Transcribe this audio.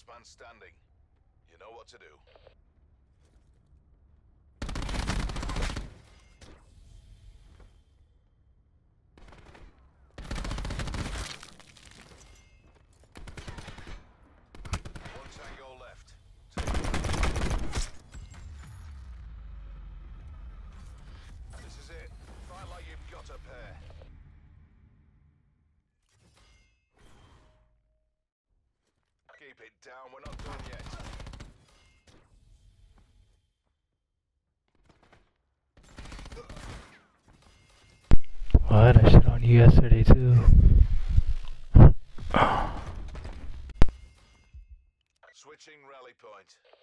Last man standing. You know what to do. One tango left. This is it. Fight like you've got a pair. Keep it down, we're not done yet. Well, I had that shit on you yesterday too. Switching rally point.